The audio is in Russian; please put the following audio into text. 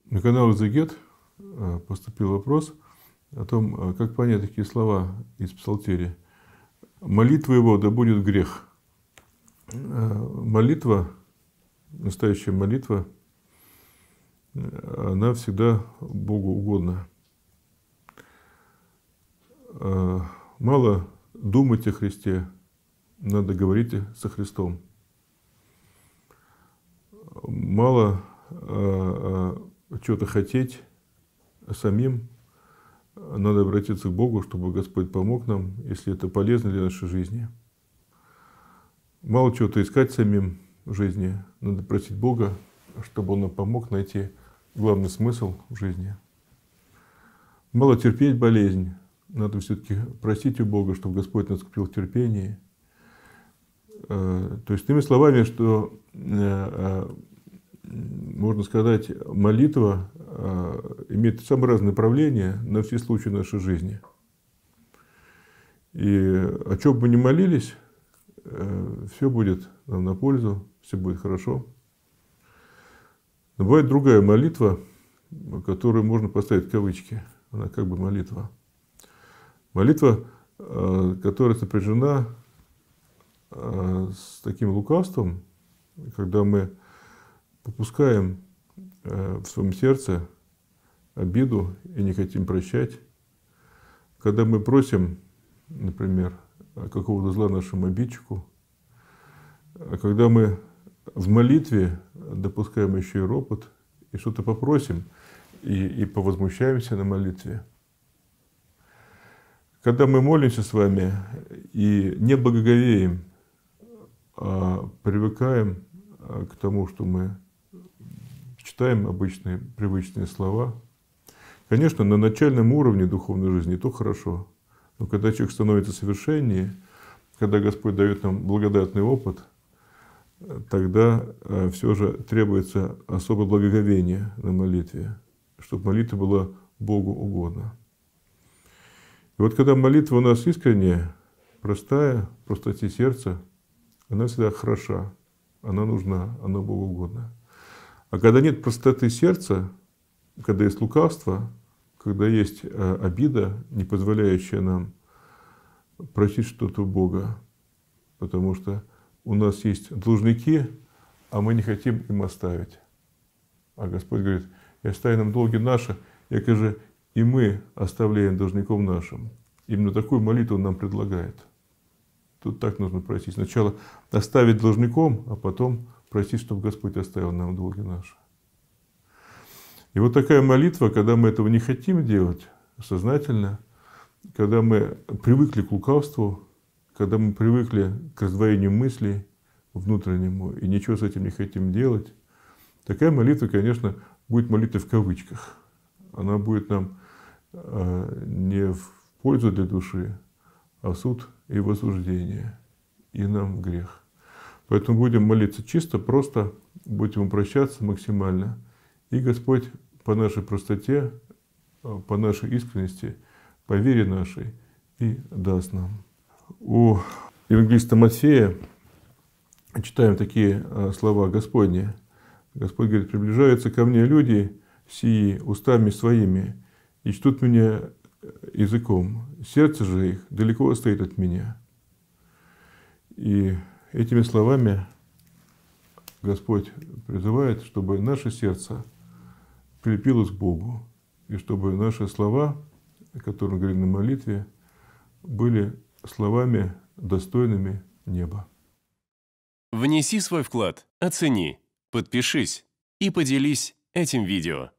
На канал «Экзегет» поступил вопрос о том, как понять такие слова из Псалтири. «Молитва его да будет грех». Молитва, настоящая молитва, она всегда Богу угодна. Мало думать о Христе, надо говорить со Христом. Мало что-то хотеть самим, надо обратиться к Богу, чтобы Господь помог нам, если это полезно для нашей жизни. Мало чего-то искать самим в жизни, надо просить Бога, чтобы Он нам помог найти главный смысл в жизни. Мало терпеть болезнь, надо все-таки просить у Бога, чтобы Господь нас купил в терпении. То есть, иными словами, что можно сказать, молитва имеет самые разные направления на все случаи нашей жизни. И о чем бы мы ни молились, все будет нам на пользу, все будет хорошо. Но бывает другая молитва, которую можно поставить в кавычки. Она как бы молитва. Молитва, которая сопряжена с таким лукавством, когда мы попускаем в своем сердце обиду и не хотим прощать. Когда мы просим, например, какого-то зла нашему обидчику, когда мы в молитве допускаем еще и ропот, и что-то попросим, и повозмущаемся на молитве. Когда мы молимся с вами и не благоговеем, а привыкаем к тому, что мы читаем обычные, привычные слова. Конечно, на начальном уровне духовной жизни то хорошо. Но когда человек становится совершеннее, когда Господь дает нам благодатный опыт, тогда все же требуется особое благоговение на молитве, чтобы молитва была Богу угодна. И вот когда молитва у нас искренняя, простая, в простоте сердца, она всегда хороша, она нужна, она Богу угодна. А когда нет простоты сердца, когда есть лукавство, когда есть обида, не позволяющая нам просить что-то у Бога, потому что у нас есть должники, а мы не хотим им оставить. А Господь говорит: «И остави нам долги наши, яко же и мы оставляем должником нашим». Именно такую молитву Он нам предлагает. Тут так нужно просить. Сначала оставить должником, а потом просить, чтобы Господь оставил нам долги наши. И вот такая молитва, когда мы этого не хотим делать сознательно, когда мы привыкли к лукавству, когда мы привыкли к раздвоению мыслей внутреннему и ничего с этим не хотим делать, такая молитва, конечно, будет молитвой в кавычках. Она будет нам не в пользу для души, а в суд и в осуждение, и нам в грех. Поэтому будем молиться чисто, просто, будем обращаться максимально. И Господь по нашей простоте, по нашей искренности, по вере нашей и даст нам. У евангелиста Матфея читаем такие слова Господни. Господь говорит: «Приближаются ко мне люди сии устами своими, и чтут меня языком, сердце же их далеко стоит от меня». И этими словами Господь призывает, чтобы наше сердце прилепилось к Богу, и чтобы наши слова, о которых мы говорим на молитве, были словами, достойными неба. Внеси свой вклад, оцени, подпишись и поделись этим видео.